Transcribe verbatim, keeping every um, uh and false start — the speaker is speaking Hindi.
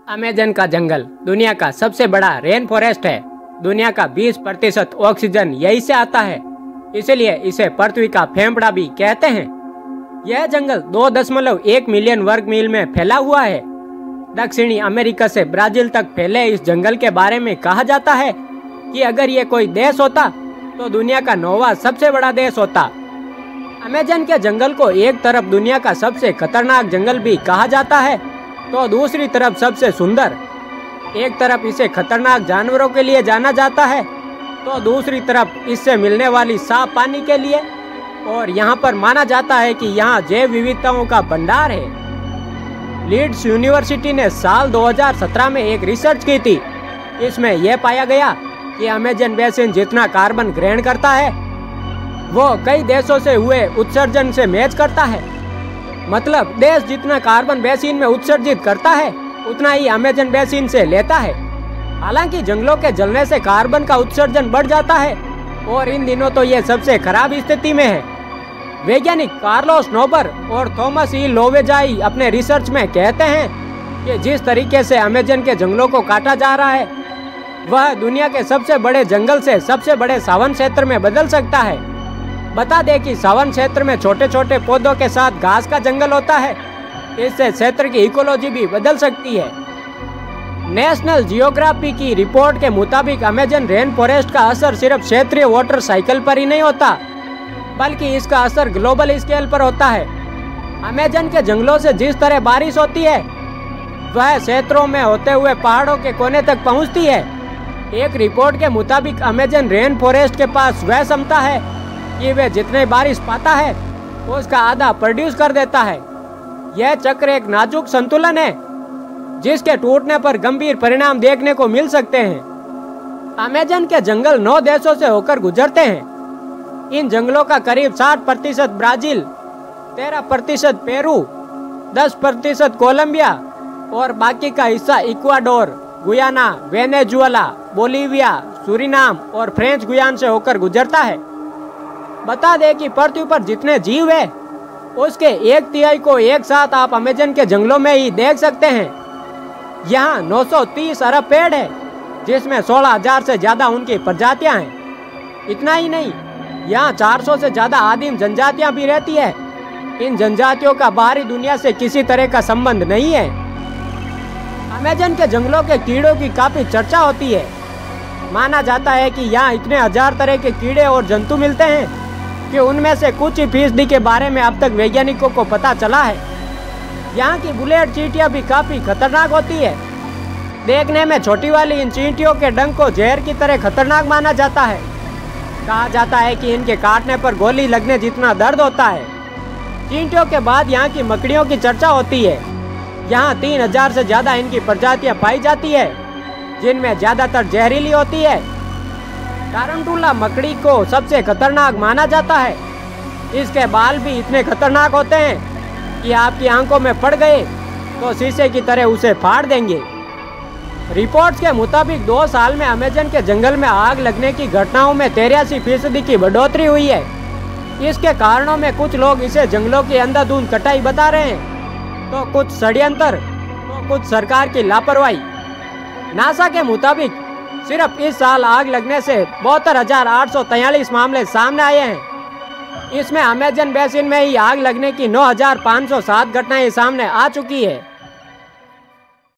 अमेज़न का जंगल दुनिया का सबसे बड़ा रेन फॉरेस्ट है। दुनिया का बीस प्रतिशत ऑक्सीजन यहीं से आता है, इसलिए इसे पृथ्वी का फेफड़ा भी कहते हैं। यह जंगल दो दशमलव एक मिलियन वर्ग मील में फैला हुआ है। दक्षिणी अमेरिका से ब्राजील तक फैले इस जंगल के बारे में कहा जाता है कि अगर ये कोई देश होता तो दुनिया का नौवां सबसे बड़ा देश होता। अमेज़न के जंगल को एक तरफ दुनिया का सबसे खतरनाक जंगल भी कहा जाता है तो दूसरी तरफ सबसे सुंदर। एक तरफ इसे खतरनाक जानवरों के लिए जाना जाता है तो दूसरी तरफ इससे मिलने वाली साफ पानी के लिए, और यहाँ पर माना जाता है कि यहाँ जैव विविधताओं का भंडार है। लीड्स यूनिवर्सिटी ने साल दो हज़ार सत्रह में एक रिसर्च की थी। इसमें यह पाया गया कि अमेज़न बेसिन जितना कार्बन ग्रहण करता है वो कई देशों से हुए उत्सर्जन से मैच करता है। मतलब देश जितना कार्बन बेसिन में उत्सर्जित करता है उतना ही अमेज़न बेसिन से लेता है। हालांकि जंगलों के जलने से कार्बन का उत्सर्जन बढ़ जाता है और इन दिनों तो ये सबसे खराब स्थिति में है। वैज्ञानिक कार्लोस नोबर और थॉमस ई लोवेजाई अपने रिसर्च में कहते हैं कि जिस तरीके से अमेज़न के जंगलों को काटा जा रहा है वह दुनिया के सबसे बड़े जंगल से सबसे बड़े सावन क्षेत्र में बदल सकता है। बता दें कि सावन क्षेत्र में छोटे छोटे पौधों के साथ घास का जंगल होता है। इससे क्षेत्र की इकोलॉजी भी बदल सकती है। नेशनल जियोग्राफी की रिपोर्ट के मुताबिक अमेज़न रेन फॉरेस्ट का असर सिर्फ क्षेत्रीय वाटर साइकिल पर ही नहीं होता, बल्कि इसका असर ग्लोबल स्केल पर होता है। अमेज़न के जंगलों से जिस तरह बारिश होती है वह क्षेत्रों में होते हुए पहाड़ों के कोने तक पहुंचती है। एक रिपोर्ट के मुताबिक अमेज़न रेन फॉरेस्ट के पास वह क्षमता है कि वह जितने बारिश पाता है उसका आधा प्रोड्यूस कर देता है। यह चक्र एक नाजुक संतुलन है जिसके टूटने पर गंभीर परिणाम देखने को मिल सकते हैं। अमेज़न के जंगल नौ देशों से होकर गुजरते हैं। इन जंगलों का करीब साठ प्रतिशत ब्राजील, तेरह प्रतिशत पेरू, दस प्रतिशत कोलंबिया और बाकी का हिस्सा Ecuador, Guyana, Venezuela, Bolivia, Suriname और फ्रेंच गुयाना से होकर गुजरता है। बता दें कि पृथ्वी पर जितने जीव है उसके एक तिहाई को एक साथ आप अमेज़न के जंगलों में ही देख सकते हैं। यहाँ नौ सौ तीस अरब पेड़ है जिसमें सोलह हजार से ज्यादा उनकी प्रजातियां हैं। इतना ही नहीं, यहाँ चार सौ से ज्यादा आदिम जनजातियां भी रहती है। इन जनजातियों का बाहरी दुनिया से किसी तरह का संबंध नहीं है। अमेज़न के जंगलों के कीड़ों की काफी चर्चा होती है। माना जाता है कि यहाँ इतने हजार तरह के कीड़े और जंतु मिलते हैं कि उनमें से कुछ ही फीसदी के बारे में अब तक वैज्ञानिकों को पता चला है। यहाँ की बुलेट चींटियाँ भी काफी खतरनाक होती है। देखने में छोटी वाली इन चींटियों के डंक को जहर की तरह खतरनाक माना जाता है। कहा जाता है कि इनके काटने पर गोली लगने जितना दर्द होता है। चींटियों के बाद यहाँ की मकड़ियों की चर्चा होती है। यहाँ तीन हजार से ज्यादा इनकी प्रजातियाँ पाई जाती है जिनमें ज्यादातर जहरीली होती है। टारंटुला मकड़ी को सबसे खतरनाक माना जाता है। इसके बाल भी इतने खतरनाक होते हैं कि आपकी आंखों में पड़ गए तो शीशे की तरह उसे फाड़ देंगे। रिपोर्ट्स के मुताबिक दो साल में अमेज़न के जंगल में आग लगने की घटनाओं में तिरासी फीसदी की बढ़ोतरी हुई है। इसके कारणों में कुछ लोग इसे जंगलों की अंधाधुंध कटाई बता रहे हैं तो कुछ षड्यंत्र तो कुछ सरकार की लापरवाही। नासा के मुताबिक सिर्फ इस साल आग लगने से बहत्तर हजार आठ सौ तैयलीस मामले सामने आए हैं। इसमें अमेज़न बेसिन में ही आग लगने की नौ हजार पाँच सौ सात घटनाएं सामने आ चुकी है।